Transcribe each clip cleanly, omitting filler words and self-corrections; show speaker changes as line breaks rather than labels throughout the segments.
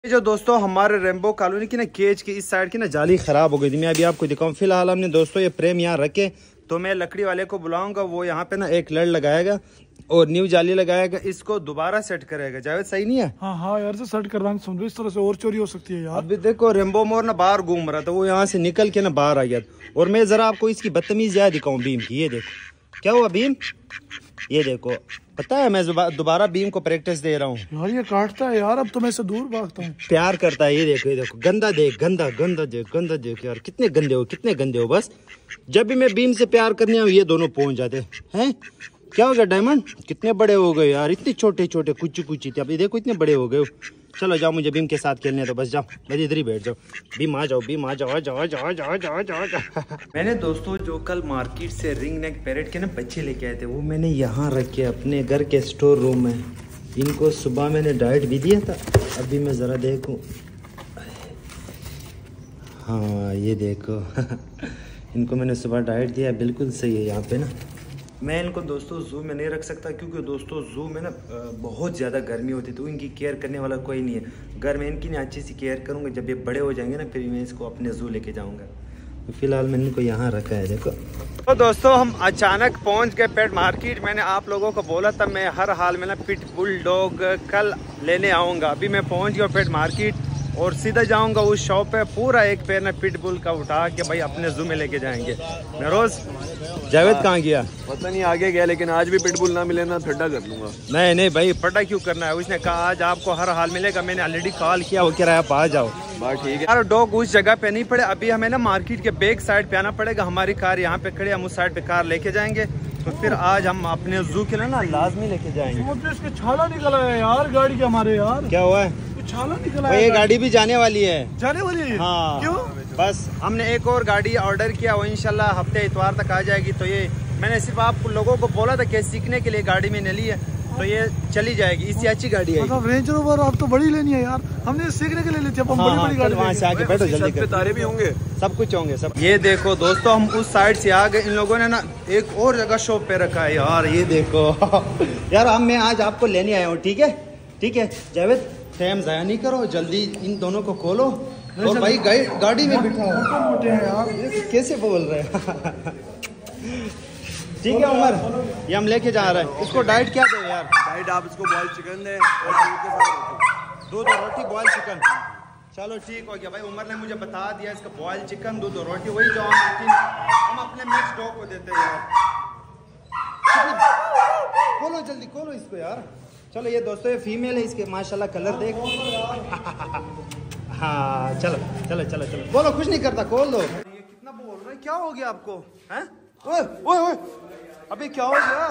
जो दोस्तों हमारे रेम्बो कॉलोनी की ना केज की इस साइड की ना जाली खराब हो गई थी। मैं अभी आपको दिखाऊं। फिलहाल हमने दोस्तों ये फ्रेम यहाँ रखे, तो मैं लकड़ी वाले को बुलाऊंगा, वो यहाँ पे ना एक लड़ लगाएगा और न्यू जाली लगाएगा, इसको दोबारा सेट करेगा। जावेद सही नहीं है?
हाँ यार से सेट करवाएंगे, समझो इस तरह से और चोरी हो सकती है यार।
अभी देखो रेम्बो मोर ना बाहर घूम रहा था, वो यहाँ से निकल के ना बाहर आ गया। और मैं जरा आपको इसकी बदतमीज याद दिखाऊं बीम की। ये देखो क्या हुआ बीम, ये देखो। पता है मैं दोबारा बीम को प्रैक्टिस दे रहा हूँ
यार। ये काटता है यार, अब तो मैं इससे दूर भागता हूँ।
प्यार करता है। ये देखो, ये देखो, गंदा देख, गंदा गंदा देख, गंदा देख यार। कितने गंदे हो, कितने गंदे हो। बस जब भी मैं बीम से प्यार करने आऊँ ये दोनों पहुंच जाते हैं। क्या हो गया डायमंड, कितने बड़े हो गए यार। इतने छोटे छोटे कुछ कुछ थे, अभी देखो इतने बड़े हो गए। चलो जाओ, मुझे बीम के साथ खेलने तो बस जाओ, बस इधर ही बैठ जाओ। बीम आ जाओ, बीम आ जाओ, जाओ जाओ जाओ जाओ जाओ। मैंने दोस्तों जो कल मार्केट से रिंग नेक पैरेट के ना बच्चे लेके आए थे, वो मैंने यहाँ रखे अपने घर के स्टोर रूम में। इनको सुबह मैंने डाइट भी दिया था। अभी मैं ज़रा देखूँ, हाँ ये देखो इनको मैंने सुबह डाइट दिया, बिल्कुल सही है। यहाँ पे ना मैं इनको दोस्तों जू में नहीं रख सकता, क्योंकि दोस्तों जू में ना बहुत ज़्यादा गर्मी होती है, तो इनकी केयर करने वाला कोई नहीं है। घर में इनकी ना अच्छी सी केयर करूँगा, जब ये बड़े हो जाएंगे ना फिर मैं इसको अपने जू लेके जाऊँगा। तो फिलहाल मैंने इनको यहाँ रखा है, देखो। तो दोस्तों हम अचानक पहुँच गए पेट मार्केट। मैंने आप लोगों को बोला था मैं हर हाल में ना पिट बुल डॉग कल लेने आऊँगा। अभी मैं पहुँच गया पेट मार्केट और सीधा जाऊंगा उस शॉप पे, पूरा एक पेड़ ना पिट बुल का उठा के भाई अपने जू में लेके जाएंगे। रोज जावेद कहाँ गया
पता नहीं, आगे गया, लेकिन आज भी पिटबुल ना मिले ना ठंडा कर लूंगा।
नहीं भाई फटा क्यों करना है। उसने कहा आज आपको हर हाल मिलेगा। मैंने ऑलरेडी कॉल किया, वो कह रहा है आप आ जाओ।
बात ठीक है
यार डॉग उस जगह पे नहीं पड़े, अभी हमें ना मार्केट के बैक साइड पे आना पड़ेगा। हमारी कार यहाँ पे खड़ी, हम उस साइड पे कार लेके जाएंगे। तो फिर आज हम अपने जू के लिए ना लाजमी लेके जाएंगे।
इसके छाला निकला है यार गाड़ी के हमारे यार।
क्या हुआ है?
छाला निकला
है। ये गाड़ी भी जाने वाली है।
जाने वाली है?
हाँ।
क्यों?
बस हमने एक और गाड़ी ऑर्डर किया, वो इंशाल्लाह हफ्ते इतवार तक आ जाएगी। तो ये मैंने सिर्फ आप लोगों को बोला था कि सीखने के लिए गाड़ी मैंने ली है, तो ये चली जाएगी। इससे अच्छी गाड़ी है।
मतलब रेंज रोवर आप तो बड़ी लेनी है यार, हमने सीखने के लिए ली थी। बड़ी गाड़ी
वहाँ से आके बैठो, जल्दी कर।
तारे भी होंगे,
सब कुछ होंगे सब। ये देखो दोस्तों हम उस साइड से आ गए। इन लोगों ने ना एक और जगह शॉप पे रखा है यार। ये देखो यार, हम मैं आज आपको लेने आया हूँ। ठीक है ठीक है जावेद, टाइम ज़ाया नहीं करो, जल्दी इन दोनों को खोलो और भाई गाड़ी में बिठाओ।
मोटे हैं यार,
कैसे बोल रहे हैं ठीक है उमर, ये हम लेके जा रहे हैं। इसको डाइट क्या दे यार?
डाइट आप इसको बॉयल चिकन दें और दूध के साथ
दूध और रोटी, बॉयल चिकन। चलो ठीक हो गया भाई, उमर ने मुझे बता दिया इसका बॉयल चिकन, दूध और रोटी, वही जो हम अपने मिक्स डॉग को देते हैं यार। खोलो जल्दी, खोलो इसको यार। चलो ये दोस्तों ये फीमेल है, इसके माशाल्लाह कलर देख हाँ चलो चलो चलो चलो, बोलो कुछ नहीं करता, खोल दो। ये कितना बोल रहे हैं, क्या हो गया आपको हैं? ओए ओए ओए अभी क्या हो गया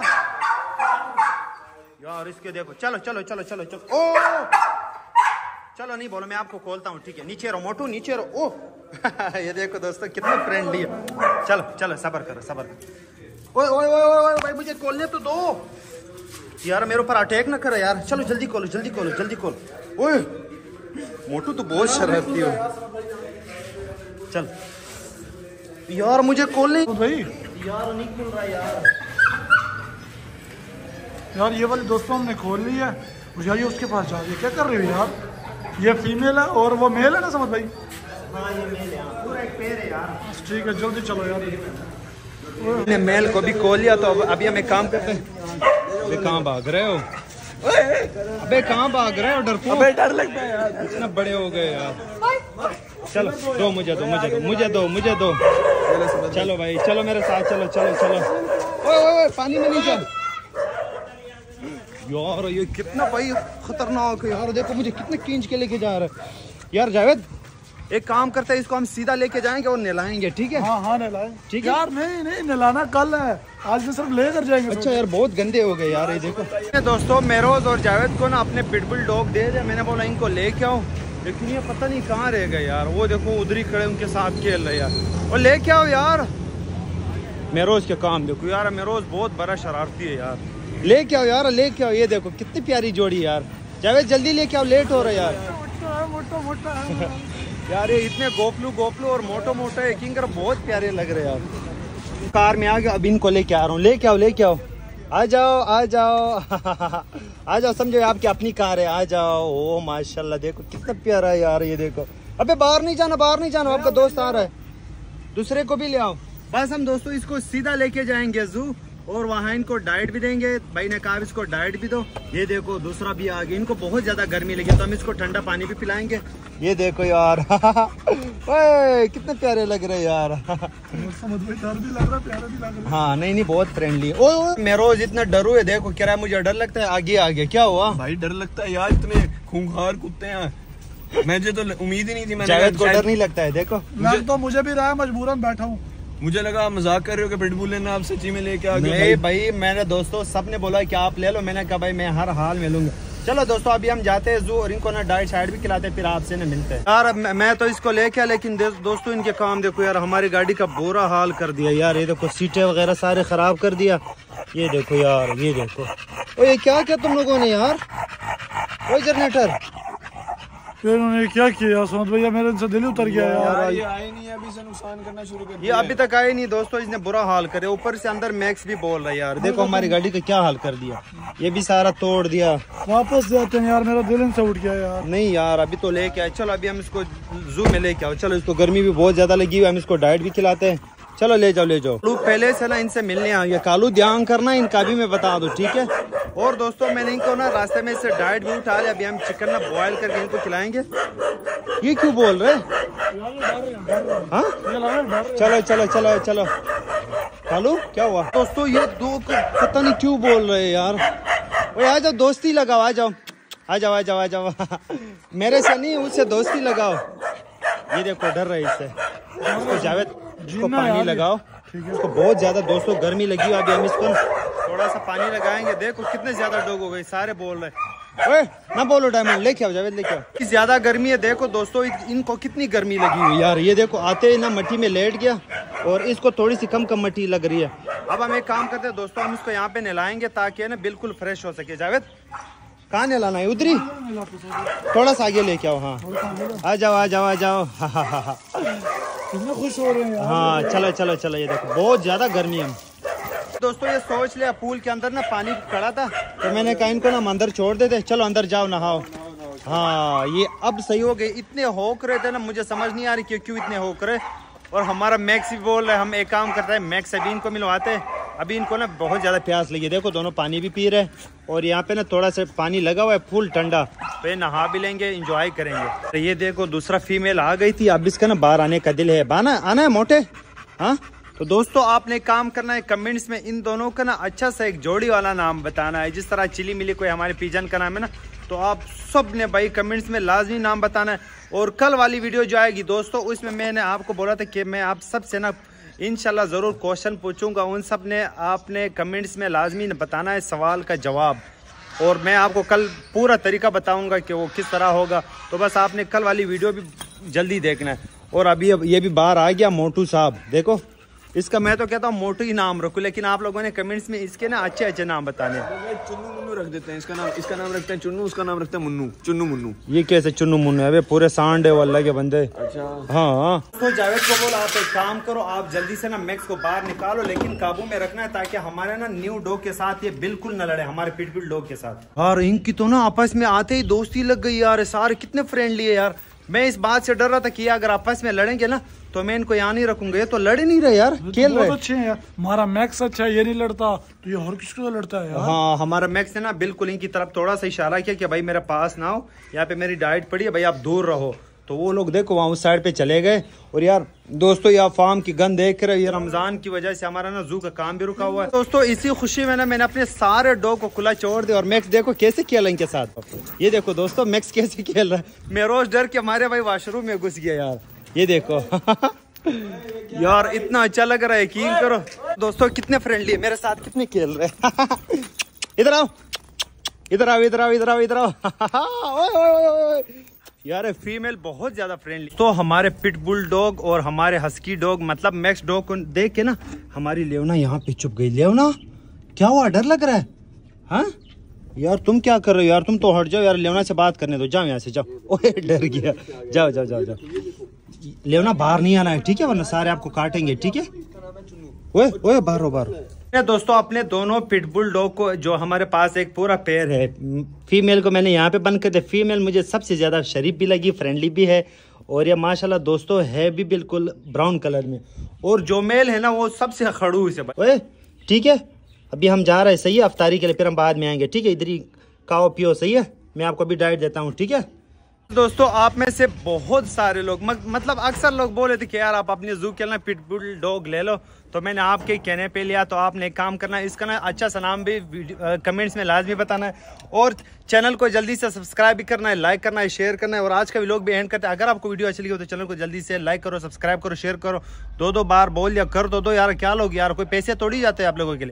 यार? इसके देखो, चलो चलो चलो चलो चलो। ओ चलो नहीं बोलो, मैं आपको खोलता हूँ। ठीक है नीचे रहो मोटू, नीचे रहो। ओह ये देखो दोस्तों कितना फ्रेंडली है। चलो चलो सबर करो, सबर करो। ओए ओए ओए भाई मुझे खोलने तो दो यार, मेरे ऊपर अटैक ना करे यार। चलो जल्दी खोलो, जल्दी खोलो, जल्दी खोलो। ओए मोटू तो बहुत शरारती हो। चल यार मुझे खोलने
भाई
यार, नहीं खुल रहा यार।
यार ये वाली दोस्तों हमने खोल ली है, जाइए उसके पास जाइए। क्या कर रही हो यार? ये फीमेल है और वो मेल है ना समझ भाई?
हाँ ये मेल है, पूरा एक पैर है यार।
ठीक है जल्दी चलो यार।
ने मेल को भी खोल लिया, तो अभी हम एक काम करते हैं। अबे कहाँ भाग रहे हो? अबे कहाँ भाग रहे हो डरपोक?
अबे डर लगता है यार,
इतना बड़े हो गए यार। चलो दो मुझे, दो मुझे, दो मुझे, दो मुझे, दो। चलो भाई चलो मेरे साथ, चलो चलो चलो। ओए पानी में नहीं चल यार। ये कितना भाई खतरनाक है यार, देखो मुझे कितने खींच के लेके जा रहा है यार। जावेद एक काम करते हैं, इसको हम सीधा लेके जाएंगे और नहलाएंगे। ठीक है?
हाँ नहलाएं।
ठीक है
यार नहीं नहलाना कल है, आज भी सिर्फ लेकर जाएंगे।
अच्छा यार बहुत गंदे हो गए यार। ये देखो दोस्तों मेरोज और जावेद को ना अपने पिटबुल डॉग दे दे, मैंने बोला इनको लेके आओ, लेकिन ये पता नहीं कहाँ रह गए यार। वो देखो उधर ही खड़े उनके साथ खेल रहे यार। और लेके आओ यार, मेरोज के काम देखो यार। मेरोज बहुत बड़ा शरारती है यार। लेके आओ यार, लेके आओ। ये देखो कितनी प्यारी जोड़ी यार। जावेद जल्दी लेके आओ, लेट हो रहा है यार।
मोटा है
यार ये इतने गोपलू और मोटो है, किंगर बहुत प्यारे लग रहे हैं यार। कार में आ गया, अब इनको लेके आ रहा हूँ। लेके आओ लेके आओ। आ जाओ आ जाओ आ जाओ, समझो आपकी अपनी कार है, आ जाओ। ओ माशाल्लाह देखो कितना प्यारा है यार, ये देखो। अबे बाहर नहीं जाना, बाहर नहीं जाना, आपका दोस्त आ रहा है, दूसरे को भी ले आओ। बस हम दोस्तों इसको सीधा लेके जाएंगे जू, और वहाँ इनको डाइट भी देंगे। भाई ने कहा इसको डाइट भी दो। ये देखो दूसरा भी आ गया, इनको बहुत ज्यादा गर्मी लगी तो हम इसको ठंडा पानी भी पिलाएंगे। ये देखो यार ओए कितने प्यारे लग रहे यार
डर भी लग रहा, प्यारे भी लग रहे।
हाँ नहीं बहुत फ्रेंडली। ओ मैं रोज इतना डरू है, देखो क्या मुझे डर लगता है। आगे आगे क्या हुआ
भाई? डर लगता है यार, इतने खूंखार कुत्ते हैं, मुझे तो उम्मीद ही नहीं थी।
जावेद को डर नहीं लगता है? देखो
लग तो मुझे भी रहा है, मजबूरन बैठा हूँ।
मुझे लगा मजाक कर रहे हो कि पिटबुल लेना, आप सच्ची में लेके आ गए।
नहीं भाई मैंने दोस्तों सबने बोला कि आप ले लो, मैंने कहा भाई मैं हर हाल में लूंगा। चलो दोस्तों अभी हम जाते हैं जू, और इनको ना डाइट शाइट भी खिलाते हैं, फिर आपसे ना मिलते हैं यार। मैं तो इसको लेके, लेकिन दोस्तों इनके काम देखो यार, हमारी गाड़ी का बुरा हाल कर दिया यार। ये देखो सीटें वगैरह सारे खराब कर दिया। ये देखो यार, ये देखो। ओ ये क्या क्या तुम लोगों ने यार? ओ जनरेटर
फिर उन्होंने क्या किया समझ भैया, मेरे इनसे दिल उतर गया यार।
ये आए नहीं, अभी से नुकसान करना शुरू कर
ये
दिया।
अभी तक आए नहीं दोस्तों, इसने बुरा हाल करे। ऊपर से अंदर मैक्स भी बोल रहा है यार, देखो हमारी गाड़ी का क्या हाल कर दिया, ये भी सारा तोड़ दिया।
वापस जाते हैं यार, मेरा दिल इनसे उठ गया यार।
नहीं यार अभी तो लेके आए, चलो अभी हम इसको जू में लेके आओ। चलो इसको गर्मी भी बहुत ज्यादा लगी हुई, हम इसको डाइट भी खिलाते हैं। चलो ले जाओ ले जाओ। पहले से ना इनसे मिलने आओ, ये कालू ध्यान करना इनका भी मैं बता दूं, ठीक है। और दोस्तों मैंने इनको ना रास्ते में से डाइट भी उठा लिया, अभी हम चिकन ना बॉयल करके इनको खिलाएंगे। ये क्यों बोल रहे? हाँ चलो चलो चलो चलो। कालू क्या हुआ? दोस्तों ये दो पता नहीं क्यों बोल रहे यार। वो आ जाओ दोस्ती लगाओ, आ जाओ आ जाओ आ जाओ आ जाओ मेरे से नहीं उससे दोस्ती लगाओ। ये देखो डर रहे इससे। इसको जावेद इसको पानी लगाओ, इसको बहुत ज्यादा दोस्तों गर्मी लगी। अभी हम इसको थोड़ा सा पानी लगाएंगे। देखो कितने ज्यादा डॉग हो गए, सारे बोल रहे। ओए ना बोलो डायमंड, लेके आओ जावेद लेके आओ। ज्यादा गर्मी है देखो दोस्तों, इनको कितनी गर्मी लगी हुई यार। ये देखो आते ही ना मट्टी में लेट गया, और इसको थोड़ी सी कम मट्टी लग रही है। अब हम एक काम करते हैं दोस्तों, हम इसको यहाँ पे नहलाएंगे ताकि ना बिल्कुल फ्रेश हो सके। जावेद कहाँ नहलाना है? उधरी थोड़ा सा आगे लेके आओ। हाँ आ जाओ आ जाओ आ जाओ
कितने खुश हो रहे हैं यार।
हाँ चलो चलो चलो। ये देखो बहुत ज्यादा गर्मी है। दोस्तों ये सोच लिया, पूल के अंदर ना पानी खड़ा था तो मैंने कहा इनको ना अंदर छोड़ देते, चलो अंदर जाओ नहाओ। हाँ ये अब सही हो गए। इतने होक रहे थे ना, मुझे समझ नहीं आ रही क्यों इतने होक रहे। और हमारा मैक्स भी बोल रहा है, हम एक काम करते हैं मैक्स अभी इनको मिलवाते हैं। अभी इनको ना बहुत ज़्यादा प्यास लगी है, देखो दोनों पानी भी पी रहे हैं, और यहाँ पे ना थोड़ा सा पानी लगा हुआ है फुल ठंडा, तो ये नहा भी लेंगे, इंजॉय करेंगे। तो ये देखो दूसरा फीमेल आ गई थी, अब इसका ना बाहर आने का दिल है। बाना आना है मोटे। हाँ तो दोस्तों आपने काम करना है, कमेंट्स में इन दोनों का ना अच्छा सा एक जोड़ी वाला नाम बताना है। जिस तरह चिली मिली कोई हमारे पिजन का नाम है ना, तो आप सब ने भाई कमेंट्स में लाजमी नाम बताना है। और कल वाली वीडियो जो आएगी दोस्तों, उसमें मैंने आपको बोला था कि मैं आप सबसे ना इंशाल्लाह ज़रूर क्वेश्चन पूछूंगा। उन सब ने आपने कमेंट्स में लाजमी बताना है सवाल का जवाब, और मैं आपको कल पूरा तरीका बताऊंगा कि वो किस तरह होगा। तो बस आपने कल वाली वीडियो भी जल्दी देखना है। और अभी अब ये भी बाहर आ गया मोटू साहब, देखो इसका मैं तो कहता हूँ मोटू ही नाम रखूँ, लेकिन आप लोगों ने कमेंट्स में इसके ना अच्छे अच्छे नाम बताने।
चुन्नू मुन्नू रख देते हैं, इसका नाम रखते हैं चुन्नू, उसका नाम रखते हैं मुन्नू। चुन्नू मुन्नू।
ये कैसे चुन्नू मुन्नू? अबे पूरे सांड है वो अल्लाह के बंदे।
अच्छा
हाँ तो जावेद को बोला आप एक काम करो, आप जल्दी से ना मैक्स को बाहर निकालो, लेकिन काबू में रखना है ताकि हमारे ना न्यू डॉग के साथ ये बिल्कुल न लड़े, हमारे पिटबुल डॉग के साथ। और इनकी तो ना आपस में आते ही दोस्ती लग गई यार, सारे कितने फ्रेंडली है यार। मैं इस बात से डर रहा था कि अगर आपस में लड़ेंगे ना तो मैं इनको यहाँ नहीं रखूंगा। ये तो लड़ नहीं रहे यार, खेल रहे।
अच्छे हैं यार, हमारा मैक्स अच्छा है, ये नहीं लड़ता तो ये और किसको लड़ता है यार।
हाँ हमारा मैक्स है ना बिल्कुल इनकी तरफ थोड़ा सा इशारा किया कि भाई मेरे पास ना हो, यहाँ पे मेरी डाइट पड़ी है भाई, आप दूर रहो। तो वो लोग देखो वहाँ उस साइड पे चले गए। और यार दोस्तों यहाँ फार्म की गंद देख रहे हो, ये रमजान की वजह से हमारा ना जू का काम भी रुका हुआ है। दोस्तों इसी खुशी में ना मैंने अपने सारे डॉग को खुला छोड़ दिया, और मैक्स देखो कैसे खेल इनके साथ। ये देखो दोस्तों मैक्स कैसे खेल रहा है। मैं रोज डर के हमारे भाई वॉशरूम में घुस गया यार। ये देखो यार इतना अच्छा लग रहा है, यकीन करो दोस्तों कितने फ्रेंडली है मेरे साथ, कितने खेल रहे हैं। इधर आओ इधर आओ इधर आओ इधर आओ इधर आओ। यार फीमेल बहुत ज्यादा फ्रेंडली। तो हमारे पिटबुल डॉग और हमारे हस्की डॉग मतलब मैक्स डॉग को देख के ना हमारी लेवना यहाँ पे चुप गई। लेवना क्या हुआ, डर लग रहा है? हाँ यार तुम क्या कर रहे हो यार, तुम तो हट जाओ यार, लेवना से बात करने दो, जाओ यहाँ से जाओ। ओए डर गया, जाओ जाओ जाओ जाओ। लेवना बाहर नहीं आना है ठीक है, वरना सारे आपको काटेंगे ठीक है। ओए ओए बाहर हो बाहर। दोस्तों अपने दोनों पिटबुल डॉग को, जो हमारे पास एक पूरा पेयर है, फीमेल को मैंने यहाँ पे बंद कर दिया। फीमेल मुझे सबसे ज़्यादा शरीफ भी लगी, फ्रेंडली भी है, और ये माशाल्लाह दोस्तों है भी बिल्कुल ब्राउन कलर में। और जो मेल है ना वो सबसे खड़ूस है। ओए ठीक है, अभी हम जा रहे हैं, सही है, अफ्तारी के लिए, फिर हम बाद में आएंगे, ठीक है। इधर ही खाओ पियो, सही है, मैं आपको भी डाइट देता हूँ, ठीक है। दोस्तों आप में से बहुत सारे लोग मतलब अक्सर लोग बोले थे कि यार आप अपने जू के ना पिटबुल डॉग ले लो, तो मैंने आपके कहने पे लिया। तो आपने एक काम करना है, इसका ना अच्छा सा नाम भी कमेंट्स में लाजमी बताना है, और चैनल को जल्दी से सब्सक्राइब भी करना है, लाइक करना है, शेयर करना है। और आज का व्लॉग भी एंड करते हैं। अगर आपको वीडियो अच्छी लगी हो तो चैनल को जल्दी से लाइक करो, सब्सक्राइब करो, शेयर करो, दो बार बोल या कर दो यार, क्या लोग यार, कोई पैसे तोड़ी जाते हैं आप लोगों के लिए।